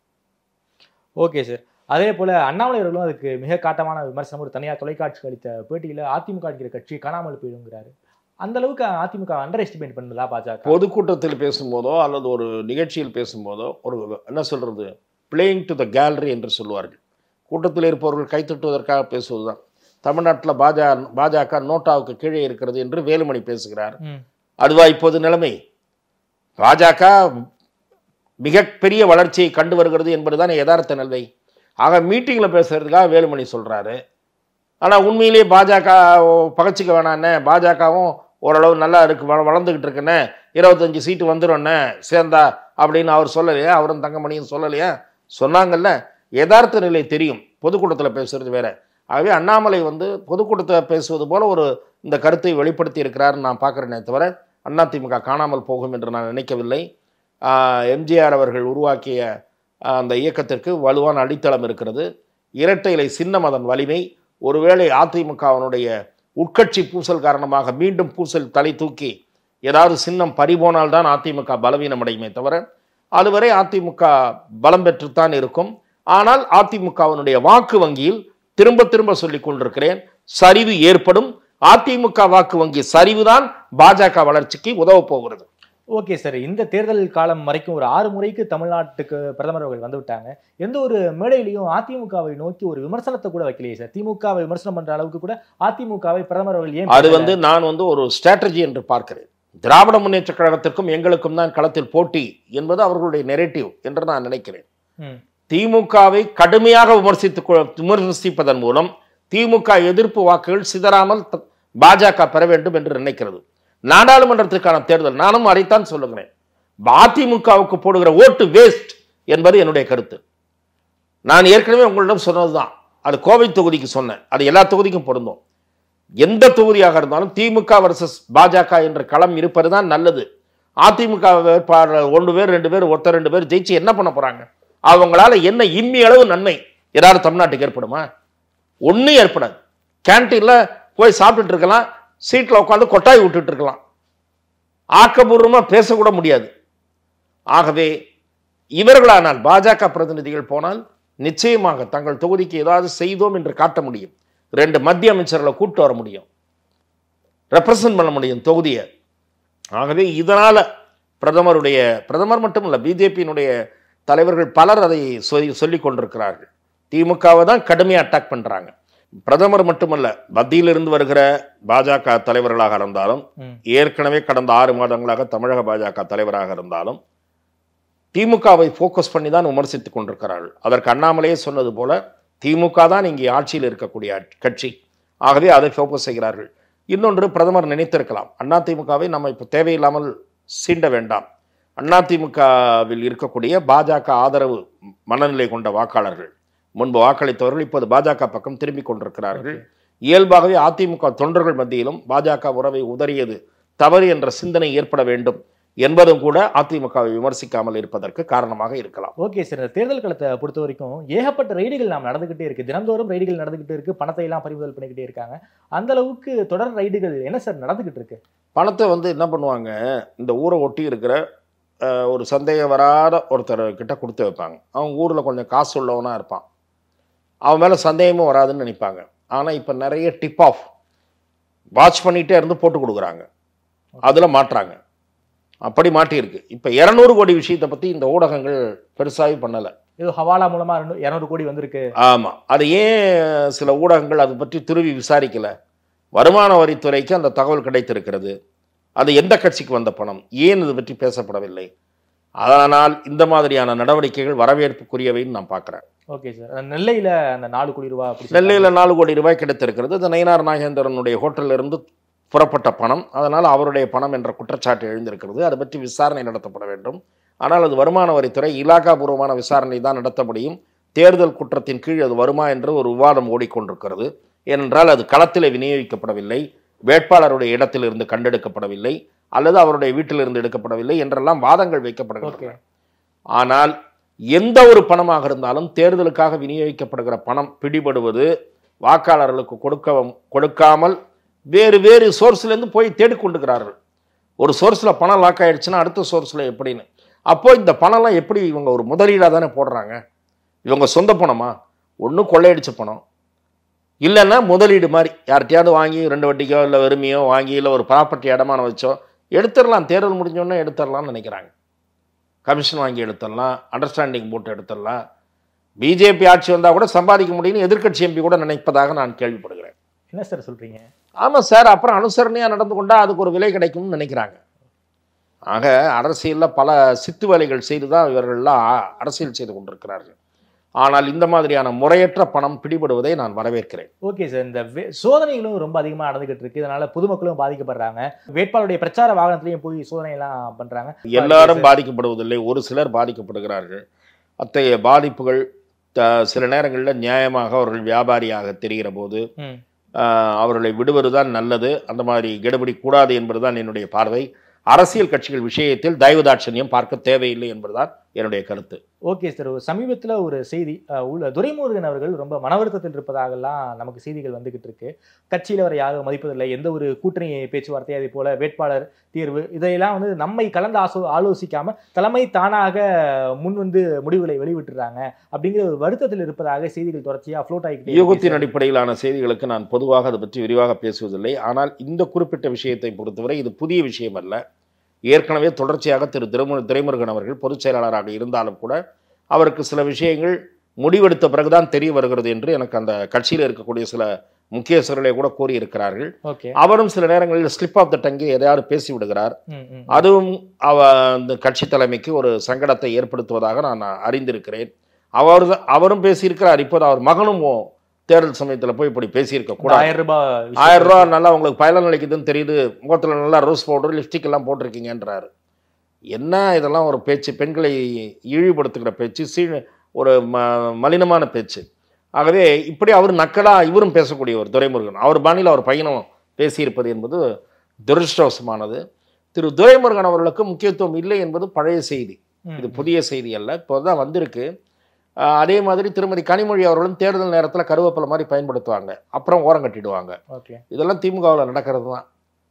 Okay sir. அதே போல அண்ணாமலை அவர்களும் அதுக்கு மிக காட்டமான விமர்சனம். ஒரு தனியார் தொலைக்காட்சிக்கு அளித்த பேட்டியில் அதிமுக இருக்கிற கட்சி காணாமல் போயிடுங்கிறாரு. அந்த அளவுக்கு அதிமுக அண்டர் எஸ்டிமேட் பண்ணதா பாஜக? பொதுக்கூட்டத்தில் பேசும்போதோ அல்லது ஒரு நிகழ்ச்சியில் பேசும்போதோ ஒரு என்ன சொல்றது, பிளேயிங் டு த கேலரி என்று சொல்லுவார்கள். கூட்டத்தில் இருப்பவர்கள் கைத்தட்டுவதற்காக பேசுவதுதான். தமிழ்நாட்டில் பாஜக பாஜக நோட்டாவுக்கு கீழே இருக்கிறது என்று வேலுமணி பேசுகிறார். அதுவா இப்போது நிலைமை? பாஜக மிகப்பெரிய வளர்ச்சியை கண்டு வருகிறது என்பதுதான் யதார்த்த நிலை. ஆக மீட்டிங்கில் பேசுறதுக்காக வேலுமணி சொல்றாரு. ஆனால் உண்மையிலேயே பாஜக பகச்சிக்க வேணாண்ணே, பாஜகவும் ஓரளவு நல்லா இருக்கு, வளர்ந்துகிட்டு இருக்குண்ணே, இருபத்தஞ்சு சீட்டு வந்துடும்ண்ணே சேர்ந்தா அப்படின்னு அவர் சொல்லலையா? அவரும் தங்கமணியும் சொல்லலையா? சொன்னாங்கல்ல. யதார்த்த நிலை தெரியும், பொதுக்கூட்டத்தில் பேசுறது வேற. ஆகவே அண்ணாமலை வந்து பொதுக்கூட்டத்தில் பேசுவது போல ஒரு இந்த கருத்தை வெளிப்படுத்தி இருக்கிறாருன்னு நான் பார்க்குறேனே தவிர அதிமுக காணாமல் போகும் என்று நான் நினைக்கவில்லை. எம்ஜிஆர் அவர்கள் உருவாக்கிய அந்த இயக்கத்திற்கு வலுவான அடித்தளம் இருக்கிறது. இரட்டை இலை சின்னம் அதன் வலிமை. ஒருவேளை அதிமுகவினுடைய உட்கட்சி பூசல் காரணமாக மீண்டும் பூசல் தலை தூக்கி ஏதாவது சின்னம் பறிபோனால்தான் அதிமுக பலவீனமடையுமே தவிர அதுவரை அதிமுக பலம் பெற்றுத்தான் இருக்கும். ஆனால் அதிமுகவினுடைய வாக்கு வங்கியில் திரும்ப திரும்ப சொல்லிக் கொண்டிருக்கிறேன், சரிவு ஏற்படும். அதிமுக வாக்கு வங்கி சரிவுதான் பாஜக வளர்ச்சிக்கு உதவ போகிறது. ஓகே சார், இந்த தேர்தல் காலம் வரைக்கும் ஒரு ஆறு முறைக்கு தமிழ்நாட்டுக்கு பிரதமர் அவர்கள் வந்து விட்டாங்க. எந்த ஒரு மேடையிலையும் அதிமுகவை நோக்கி ஒரு விமர்சனத்தை கூட வைக்கலையே சார். திமுகவை விமர்சனம் பண்ற அளவுக்கு கூட அதிமுகவை பிரதமர் அவர்கள் ஏன்? அது வந்து நான் வந்து ஒரு ஸ்ட்ராட்டஜி என்று பார்க்கிறேன். திராவிட முன்னேற்ற கழகத்திற்கும் எங்களுக்கும் தான் களத்தில் போட்டி என்பது அவர்களுடைய நெரேட்டிவ் என்று நான் நினைக்கிறேன். திமுகவை கடுமையாக விமர்சித்து விமர்சிப்பதன் மூலம் திமுக எதிர்ப்பு வாக்குகள் சிதறாமல் பாஜக பெற வேண்டும் என்று நினைக்கிறது. நாடாளுமன்றத்திற்கான தேர்தல் நானும் அதைத்தான் சொல்லுகிறேன். அதிமுகவுக்கு போடுகிற ஓட்டு வேஸ்ட் என்பது என்னுடைய கருத்து. நான் ஏற்கனவே உங்களிடம் சொன்னதுதான். அது கோவை தொகுதிக்கு சொன்னேன், அது எல்லா தொகுதிக்கும் பொருந்தும். எந்த தொகுதியாக இருந்தாலும் திமுக வர்சஸ் பாஜக என்ற களம் இருப்பதுதான் நல்லது. அதிமுக வேட்பாளர் ஒன்று பேர் ரெண்டு பேர் ஒருத்தர் ரெண்டு பேர் ஜெயிச்சு என்ன பண்ண போறாங்க? அவங்களால என்ன இம்மி அளவு நன்மை ஏதாவது தமிழ்நாட்டுக்கு ஏற்படுமா? ஒன்னும் ஏற்படாது. கேன்டீன்ல போய் சாப்பிட்டுட்டு இருக்கலாம், சீட்டில் உட்காந்து கொட்டாய் விட்டுட்டு இருக்கலாம், ஆக்கப்பூர்வமாக பேசக்கூட முடியாது. ஆகவே இவர்களானால் பாஜக பிரதிநிதிகள் போனால் நிச்சயமாக தங்கள் தொகுதிக்கு ஏதாவது செய்தோம் என்று காட்ட முடியும். ரெண்டு மத்திய அமைச்சர்களை கூட்டு வர முடியும், ரெப்ரசன்ட் பண்ண முடியும் தொகுதியை. ஆகவே இதனால பிரதமருடைய பிரதமர் மட்டும் இல்லை, பிஜேபியினுடைய தலைவர்கள் பலர் அதை சொல்லி சொல்லிக் கொண்டிருக்கிறார்கள். திமுகவை தான் கடுமையாக அட்டாக் பண்றாங்க. பிரதமர் மட்டுமல்ல, மத்தியில் இருந்து வருகிற பாஜக தலைவர்களாக இருந்தாலும், ஏற்கனவே கடந்த ஆறு மாதங்களாக தமிழக பாஜக தலைவராக இருந்தாலும் திமுகவை போக்கஸ் பண்ணி தான் விமர்சித்துக் கொண்டிருக்கிறார்கள். அதற்கு அண்ணாமலையே சொன்னது போல திமுக தான் இங்கே ஆட்சியில் இருக்கக்கூடிய கட்சி. ஆகவே அதை போக்கஸ் செய்கிறார்கள். இன்னொன்று, பிரதமர் நினைத்திருக்கலாம், அதிமுகவை நம்ம இப்போ தேவையில்லாமல் சீண்ட வேண்டாம். அதிமுகவில் இருக்கக்கூடிய பாஜக ஆதரவு மனநிலை கொண்ட வாக்காளர்கள், முன்பு வாக்களித்தவர்கள் இப்போது பாஜக பக்கம் திரும்பிக் கொண்டிருக்கிறார்கள். இயல்பாகவே அதிமுக தொண்டர்கள் மத்தியிலும் பாஜக உறவை உதறியது தவறு என்ற சிந்தனை ஏற்பட வேண்டும் என்பதும் கூட அதிமுகவை விமர்சிக்காமல் இருப்பதற்கு காரணமாக இருக்கலாம். ஓகே சார், தேர்தல் களத்தை பொறுத்த வரைக்கும் ஏகப்பட்ட ரைடுகள் நாம் நடந்துகிட்டே இருக்கு. தினந்தோறும் ரைடுகள் நடந்துகிட்டு இருக்கு, பணத்தை எல்லாம் பறிமுதல் பண்ணிக்கிட்டே இருக்காங்க. அந்த அளவுக்கு தொடர் ரைடுகள் என்ன சார் நடந்துகிட்டு இருக்கு? பணத்தை வந்து என்ன பண்ணுவாங்க, இந்த ஊரை ஒட்டி இருக்கிற ஒரு சந்தேகம் வராத ஒருத்தர் கிட்ட கொடுத்து வைப்பாங்க. அவன் ஊரில் கொஞ்சம் காசு உள்ளவனாக இருப்பான், அவன் மேலே சந்தேகமும் வராதுன்னு நினைப்பாங்க. ஆனால் இப்போ நிறைய டிப் ஆஃப் வாட்ச் பண்ணிகிட்டே இருந்து போட்டு கொடுக்குறாங்க, அதில் மாட்டுறாங்க. அப்படி மாட்டியிருக்கு. இப்போ இரநூறு கோடி விஷயத்தை பற்றி இந்த ஊடகங்கள் பெருசாகவே பண்ணலை. இது ஹவாலா மூலமா இரநூறு கோடி வந்திருக்கு. ஆமாம், அது ஏன் சில ஊடகங்கள் அதை பற்றி துருவி விசாரிக்கல? வருமான வரித்துறைக்கு அந்த தகவல் கிடைத்திருக்கிறது, அது எந்த கட்சிக்கு வந்த பணம், ஏன் இது பற்றி பேசப்படவில்லை? அதனால் இந்த மாதிரியான நடவடிக்கைகள் வரவேற்புக்குரியவைன்னு நான் பார்க்குறேன். Okay sir. நெல்லையில் அந்த நாலு கோடி ரூபாய் நெல்லையில் நாலு கோடி ரூபாய் கிடைத்திருக்கிறது. இந்த நயினார் நாகேந்திரனுடைய ஹோட்டலிலிருந்து புறப்பட்ட பணம், அதனால் அவருடைய பணம் என்ற குற்றச்சாட்டு எழுந்திருக்கிறது. அதை பற்றி விசாரணை நடத்தப்பட வேண்டும். ஆனால் அது வருமான வரித்துறை இலாகாபூர்வமான விசாரணை தான் நடத்த முடியும். தேர்தல் குற்றத்தின் கீழ் அது வருமா என்று ஒரு விவாதம் ஓடிக்கொண்டிருக்கிறது. ஏனென்றால் அது களத்தில் விநியோகிக்கப்படவில்லை, வேட்பாளருடைய இடத்திலிருந்து கண்டெடுக்கப்படவில்லை, அல்லது அவருடைய வீட்டிலிருந்து எடுக்கப்படவில்லை என்றெல்லாம் வாதங்கள் வைக்கப்படுகின்றன. ஆனால் எந்த ஒரு பணமாக இருந்தாலும் தேர்தலுக்காக விநியோகிக்கப்படுகிற பணம் பிடிபடுவது வாக்காளர்களுக்கு கொடுக்க கொடுக்காமல் வேறு வேறு சோர்ஸ்லேருந்து போய் தேடிக்கொண்டுக்கிறார்கள். ஒரு சோர்ஸில் பணம் லாக் ஆகிடுச்சுன்னா அடுத்த சோர்ஸில் எப்படின்னு. அப்போது இந்த பணம்லாம் எப்படி இவங்க ஒரு முதலீடாக தானே போடுறாங்க? இவங்க சொந்த பணமா? ஒன்றும் கொள்ளையடிச்ச பணம், இல்லைன்னா முதலீடு மாதிரி யார்கிட்டையாவது வாங்கி ரெண்டு வட்டிக்கோ இல்லை வெறுமையோ வாங்கி இல்லை ஒரு ப்ராப்பர்ட்டி இடமான வச்சோ எடுத்துடலாம், தேர்தல் முடிஞ்சோடனே எடுத்துடலாம்னு நினைக்கிறாங்க. கமிஷன் வாங்கி எடுத்துடலாம், அண்டர்ஸ்டாண்டிங் போட்டு எடுத்துடலாம். பிஜேபி ஆட்சி வந்தால் கூட சம்பாதிக்க முடியும்னு எதிர்க்கட்சி எம்பி கூட நினைப்பதாக நான் கேள்விப்படுகிறேன். என்ன சார் சொல்கிறீங்க? ஆமாம் சார், அப்புறம் அனுசரணையாக நடந்து கொண்டால் அதுக்கு ஒரு விலை கிடைக்கும்னு நினைக்கிறாங்க. ஆக அரசியலில் பல சித்து வேலைகள் செய்து தான் இவர்கள்லாம் அரசியல் செய்து கொண்டிருக்கிறார்கள். ஆனால் இந்த மாதிரியான முறையற்ற பணம் பிடிபடுவதை நான் வரவேற்கிறேன். Okay sir. இந்த சோதனைகளும் ரொம்ப அதிகமாக நடந்துகிட்டு இருக்கு, இதனால பொதுமக்களும் பாதிக்கப்படுறாங்க. வேட்பாளருடைய பிரச்சார வாகனத்திலையும் போய் சோதனை எல்லாம் பண்றாங்க. எல்லாரும் பாதிக்கப்படுவதில்லை, ஒரு சிலர் பாதிக்கப்படுகிறார்கள். அத்தகைய பாதிப்புகள் சில நேரங்களில் நியாயமாக அவர்கள் வியாபாரியாக தெரிகிற போது அவர்களை விடுவதுதான் நல்லது. அந்த மாதிரி கெடுபிடி கூடாது என்பதுதான் என்னுடைய பார்வை. அரசியல் கட்சிகள் விஷயத்தில் தயவுதாட்சண்யம் பார்க்க தேவையில்லை என்பதுதான் என்னுடைய கருத்து. Okay sir. சமீபத்தில் ஒரு செய்தி, உள்ள துரைமுருகன் அவர்கள் ரொம்ப மன வருத்தத்தில் இருப்பதாகலாம் நமக்கு செய்திகள் வந்துகிட்டு இருக்கு. கட்சியில் அவர் யாரும் மதிப்பதில்லை, எந்த ஒரு கூட்டணி பேச்சுவார்த்தை, அதே போல வேட்பாளர் தேர்வு, இதையெல்லாம் வந்து நம்மை கலந்து ஆசோ ஆலோசிக்காம தலைமை தானாக முன் வந்து முடிவுகளை வெளிவிட்டுறாங்க அப்படிங்கிற ஒரு வருத்தத்தில் இருப்பதாக செய்திகள் தொடர்ச்சியாக ஃப்ளோட் ஆகிட்டு. யூகத்தின் அடிப்படையிலான செய்திகளுக்கு நான் பொதுவாக அதை பற்றி விரிவாக பேசுவதில்லை. ஆனால் இந்த குறிப்பிட்ட விஷயத்தை பொறுத்தவரை இது புதிய விஷயம் அல்ல. ஏற்கனவே தொடர்ச்சியாக திரு திருமு துரைமுருகன் அவர்கள் பொதுச் செயலாளராக இருந்தாலும் கூட அவருக்கு சில விஷயங்கள் முடிவெடுத்த பிறகுதான் தெரிய வருகிறது என்று எனக்கு அந்த கட்சியில் இருக்கக்கூடிய சில முக்கியஸ்தர்களே கூட கூறியிருக்கிறார்கள். அவரும் சில நேரங்களில் ஸ்லிப் ஆஃப் த டங்கில் எதையாவது பேசி விடுகிறார். அதுவும் அவ அந்த கட்சி தலைமைக்கு ஒரு சங்கடத்தை ஏற்படுத்துவதாக நான் அறிந்திருக்கிறேன். அவர் அவரும் பேசியிருக்கிறார். இப்போது அவர் மகனும் தேர்தல் சமயத்தில் போய் இப்படி பேசியிருக்க கூட ஆயிரம் ரூபாய் ஆயிரம் ரூபா நல்லா உங்களுக்கு பயலம் நிலைக்குதுன்னு தெரியுது, முகத்தில் நல்லா ரோஸ் பவுடர் லிப்ஸ்டிக் எல்லாம் போட்டிருக்கீங்கன்றாரு. என்ன இதெல்லாம் ஒரு பேச்சு? பெண்களை இழிவுபடுத்துகிற பேச்சு, சீ ஒரு ம மலினமான பேச்சு. ஆகவே இப்படி அவர் நக்கலாக இவரும் பேசக்கூடியவர் துரைமுருகன். அவர் பாணியில் அவர் பையனும் பேசியிருப்பது என்பது துரதிருஷ்டவசமானது. திரு துரைமுருகன் அவர்களுக்கு முக்கியத்துவம் இல்லை என்பது பழைய செய்தி, இது புதிய செய்தி அல்ல, இப்போதான் வந்திருக்கு. அதே மாதிரி திருமதி கனிமொழி அவர்களும் தேர்தல் நேரத்தில் கருவேப்பிலை மாதிரி பயன்படுத்துவாங்க, அப்புறம் ஓரம் கட்டிடுவாங்க. இதெல்லாம் திமுகவில் நடக்கிறது தான்.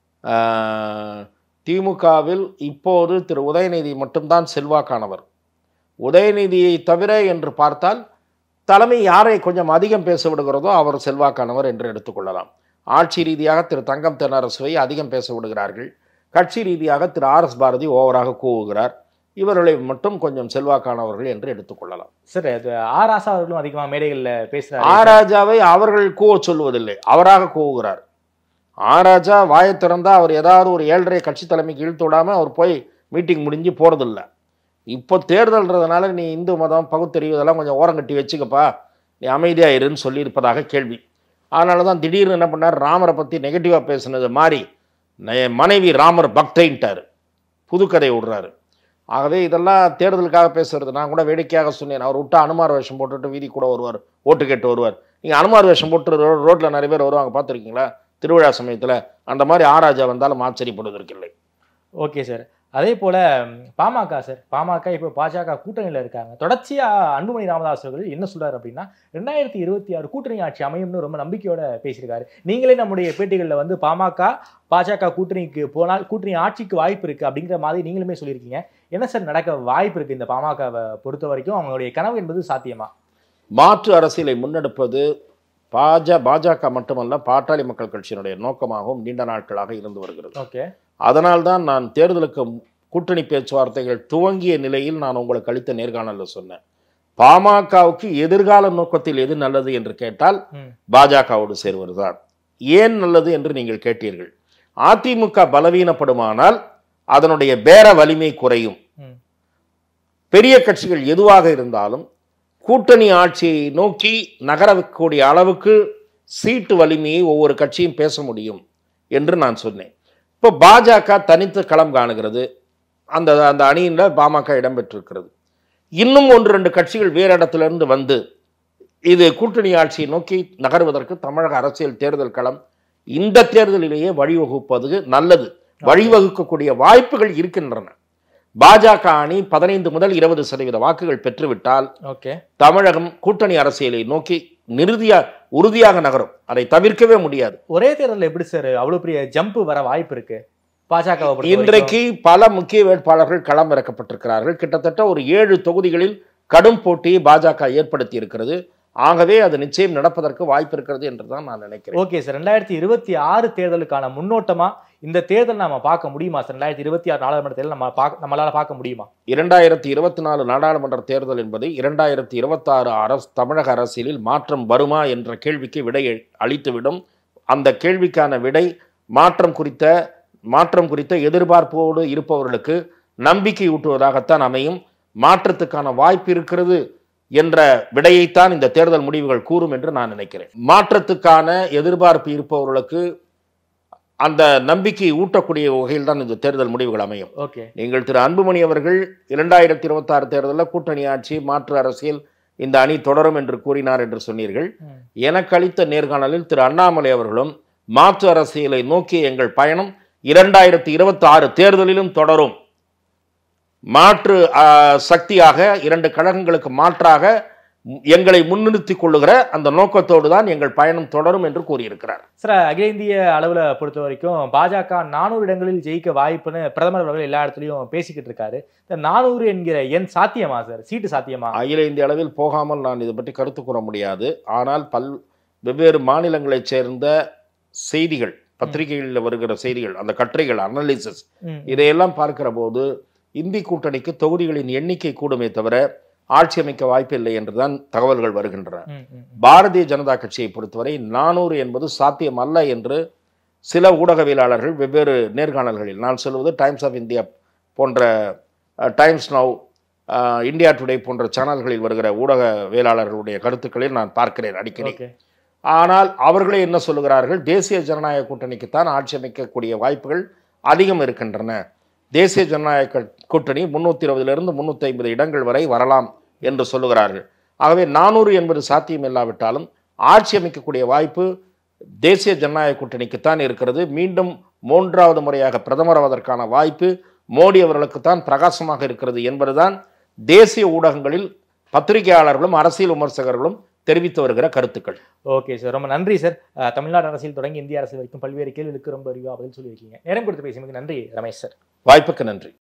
திமுகவில் இப்போது திரு உதயநிதி மட்டும்தான் செல்வாக்கானவர். உதயநிதியை தவிர என்று பார்த்தால் தலைமை யாரை கொஞ்சம் அதிகம் பேச விடுகிறதோ அவர் செல்வாக்கானவர் என்று எடுத்துக்கொள்ளலாம். ஆட்சி ரீதியாக திரு தங்கம் தென்னரசுவை அதிகம் பேச விடுகிறார்கள், கட்சி ரீதியாக திரு ஆர் எஸ் பாரதி ஓவராக கூவுகிறார். இவர்களை மட்டும் கொஞ்சம் செல்வாக்கானவர்கள் என்று எடுத்துக்கொள்ளலாம். சார், ஆர் ராஜா அவர்களும் அதிகமாக மேடைகளில் பேசுகிறார். ஆர் ராஜாவை அவர்கள் கூவ சொல்வதில்லை, அவராக கூவுகிறார். ஆர் ராஜா வாயை திறந்தா அவர் ஏதாவது ஒரு ஏழரை கட்சி தலைமைக்கு இழுத்து விடாமல் அவர் போய் மீட்டிங் முடிஞ்சு போகிறதில்ல. இப்போ தேர்தல்ன்றதுனால நீ இந்து மதம் பகுத்தறிவு இதெல்லாம் கொஞ்சம் ஓரங்கட்டி வச்சுக்கப்பா, நீ அமைதியாக இருன்னு சொல்லியிருப்பதாக கேள்வி. அதனால தான் திடீர்னு என்ன பண்ணார், ராமரை பற்றி நெகட்டிவாக பேசுனது மாதிரி மனைவி ராமர் பக்தைன்ட்டார், புதுக்கதை விடுறாரு. ஆகவே இதெல்லாம் தேர்தலுக்காக பேசுறது. நான் கூட வேடிக்கையாக சொன்னேன், அவர் விட்டா அனுமார் வேஷம் போட்டுட்டு வீதி கூட வருவார், ஓட்டு கேட்டு வருவார். நீங்கள் அனுமார் வேஷம் போட்டு ரோ ரோட்டில் நிறைய பேர் வருவாங்க, பார்த்துருக்கீங்களா திருவிழா சமயத்தில்? அந்த மாதிரி ஆர் ராஜா வந்தாலும் ஆச்சரியப்படுவதற்கு இல்லை. Okay sir. அதே போல் பாமக சார், பாமக இப்போ பாஜக கூட்டணியில் இருக்காங்க. தொடர்ச்சியாக அன்புமணி ராமதாஸ் அவர்கள் என்ன சொல்கிறார் அப்படின்னா, ரெண்டாயிரத்தி இருபத்தி ஆறு கூட்டணி ஆட்சி அமையும்னு ரொம்ப நம்பிக்கையோட பேசியிருக்காரு. நீங்களே நம்முடைய பேட்டிகளில் வந்து பாமக பாஜக கூட்டணிக்கு போனால் கூட்டணி ஆட்சிக்கு வாய்ப்பு இருக்குது அப்படிங்கிற மாதிரி நீங்களுமே சொல்லியிருக்கீங்க. என்ன சார் நடக்க வாய்ப்பு இருக்குது இந்த பாமகவை பொறுத்த வரைக்கும்? அவங்களுடைய கனவு என்பது சாத்தியமா? மாற்று அரசியலை முன்னெடுப்பது பாஜ பாஜக மட்டுமல்ல பாட்டாளி மக்கள் கட்சியினுடைய நோக்கமாகவும் நீண்ட நாட்களாக இருந்து வருகிறது. ஓகே. அதனால்தான் நான் தேர்தலுக்கு கூட்டணி பேச்சுவார்த்தைகள் துவங்கிய நிலையில் நான் உங்களுக்கு அளித்த நேர்காணலில் சொன்னேன், பாமகவுக்கு எதிர்கால நோக்கத்தில் எது நல்லது என்று கேட்டால் பாஜகவோடு சேர்வதுதான். ஏன் நல்லது என்று நீங்கள் கேட்டீர்கள். அதிமுக பலவீனப்படுமானால் அதனுடைய பேர வலிமை குறையும். பெரிய கட்சிகள் எதுவாக இருந்தாலும் கூட்டணி ஆட்சியை நோக்கி நகரக்கூடிய அளவுக்கு சீட்டு வலிமையை ஒவ்வொரு கட்சியும் பேச முடியும் என்று நான் சொன்னேன். இப்போ பாஜக தனித்து களம் காணுகிறது. அந்த அந்த அணியில் பாமக இடம்பெற்றிருக்கிறது. இன்னும் ஒன்று ரெண்டு கட்சிகள் வேறு இடத்திலிருந்து வந்து இது கூட்டணி ஆட்சியை நோக்கி நகர்வதற்கு தமிழக அரசியல் தேர்தல் களம் இந்த தேர்தலிலேயே வழிவகுப்பது நல்லது. வழிவகுக்கக்கூடிய வாய்ப்புகள் இருக்கின்றன. பாஜக அணி பதினைந்து முதல் இருபது சதவீத வாக்குகள் பெற்றுவிட்டால் தமிழகம் கூட்டணி அரசியலை நோக்கி நிறுதியா உறுதியாக நகரும். அதை தவிர்க்கவே முடியாது. ஒரே தேர்தலில் எப்படி சார் அவ்வளவு பெரிய ஜம்ப் வர வாய்ப்பு இருக்கு? பாஜக இன்றைக்கு பல முக்கிய வேட்பாளர்கள் களம் இறக்கப்பட்டிருக்கிறார்கள். கிட்டத்தட்ட ஒரு ஏழு தொகுதிகளில் கடும் போட்டியை பாஜக ஏற்படுத்தி இருக்கிறது. ஆகவே அது நிச்சயம் நடப்பதற்கு வாய்ப்பு இருக்கிறது என்றுதான் நான் நினைக்கிறேன். ஓகே சார், ரெண்டாயிரத்தி இருபத்தி ஆறு தேர்தலுக்கான முன்னோட்டமா இந்த தேர்தல் நாம பார்க்க முடியுமா சார்? ரெண்டாயிரத்தி இருபத்தி ஆறு நாடாளுமன்ற தேர்தல் நம்ம நம்மளால பார்க்க முடியுமா? இரண்டாயிரத்தி இருபத்தி நாலு நாடாளுமன்ற தேர்தல் என்பது இரண்டாயிரத்தி இருபத்தி ஆறு அரசு தமிழக அரசியலில் மாற்றம் வருமா என்ற கேள்விக்கு விடை அளித்துவிடும். அந்த கேள்விக்கான விடை மாற்றம் குறித்த மாற்றம் குறித்த எதிர்பார்ப்போடு இருப்பவர்களுக்கு நம்பிக்கை ஊட்டுவதாகத்தான் அமையும். மாற்றத்துக்கான வாய்ப்பு இருக்கிறது என்ற விடையைத்தான் இந்த தேர்தல் முடிவுகள் கூறும் என்று நான் நினைக்கிறேன். மாற்றத்துக்கான எதிர்பார்ப்பு இருப்பவர்களுக்கு அந்த நம்பிக்கையை ஊட்டக்கூடிய வகையில் தான் இந்த தேர்தல் முடிவுகள் அமையும். நீங்கள் திரு அன்புமணி அவர்கள் இரண்டாயிரத்தி இருபத்தி ஆறு தேர்தலில் கூட்டணி ஆட்சி மாற்று அரசியல் இந்த அணி தொடரும் என்று கூறினார் என்று சொன்னீர்கள். எனக்கு அளித்த நேர்காணலில் திரு அண்ணாமலை அவர்களும் மாற்று அரசியலை நோக்கிய எங்கள் பயணம் இரண்டாயிரத்தி இருபத்தி ஆறு தேர்தலிலும் தொடரும், மாற்று சக்தியாக இரண்டு கழகங்களுக்கு மாற்றாக எங்களை முன்னிறுத்திக் கொள்ளுகிற அந்த நோக்கத்தோடு தான் எங்கள் பயணம் தொடரும் என்று கூறியிருக்கிறார். சார், அகில இந்திய அளவில் பொறுத்த வரைக்கும் பாஜக நானூறு இடங்களில் ஜெயிக்க வாய்ப்புன்னு பிரதமர் அவர்கள் எல்லா இடத்துலையும் பேசிக்கிட்டு இருக்காரு. நானூறு என்கிற எண் சாத்தியமா சார்? சீட்டு சாத்தியமா? அகில இந்திய அளவில் போகாமல் நான் இதை பற்றி கருத்து கூற முடியாது. ஆனால் பல் வெவ்வேறு மாநிலங்களைச் சேர்ந்த செய்திகள், பத்திரிகைகளில் வருகிற செய்திகள், அந்த கட்டுரைகள், அனலிசிஸ், இதையெல்லாம் பார்க்கிற போது இந்தி கூட்டணிக்கு தொகுதிகளின் எண்ணிக்கை கூடுமே தவிர ஆட்சி அமைக்க வாய்ப்பு இல்லை என்றுதான் தகவல்கள் வருகின்றன. பாரதிய ஜனதா கட்சியை பொறுத்தவரை நானூறு என்பது சாத்தியம் அல்ல என்று சில ஊடகவியலாளர்கள் வெவ்வேறு நேர்காணல்களில், நான் சொல்வது டைம்ஸ் ஆஃப் இந்தியா போன்ற, டைம்ஸ் நவ், இந்தியா டுடே போன்ற சேனல்களில் வருகிற ஊடகவியலாளர்களுடைய கருத்துக்களில் நான் பார்க்கிறேன் அடிக்கடி. ஆனால் அவர்களே என்ன சொல்லுகிறார்கள்? தேசிய ஜனநாயக கூட்டணிக்குத்தான் ஆட்சி அமைக்கக்கூடிய வாய்ப்புகள் அதிகம் இருக்கின்றன. தேசிய ஜனநாயக கூட்டணி முன்னூற்றி இருபதிலிருந்து முன்னூற்றி ஐம்பது இடங்கள் வரை வரலாம் என்று சொல்லுகிறார்கள். ஆகவே நானூறு என்பது சாத்தியம் இல்லாவிட்டாலும் ஆட்சி அமைக்கக்கூடிய வாய்ப்பு தேசிய ஜனநாயக கூட்டணிக்குத்தான் இருக்கிறது. மீண்டும் மூன்றாவது முறையாக பிரதமராவதற்கான வாய்ப்பு மோடி அவர்களுக்குத்தான் பிரகாசமாக இருக்கிறது என்பதுதான் தேசிய ஊடகங்களில் பத்திரிகையாளர்களும் அரசியல் விமர்சகர்களும் தெரிவித்து வருகிற கருத்துக்கள். ஓகே சார், ரொம்ப நன்றி சார். தமிழ்நாடு அரசியல் தொடங்கி இந்திய அரசியல் வரைக்கும் பல்வேறு கேள்விகளுக்கு ரொம்ப அறிவாக பதில் சொல்லியிருக்கீங்க. நேரம் கொடுத்து பேசியமைக்கு நன்றி ரமேஷ் சார். வாய்ப்புக்கு நன்றி.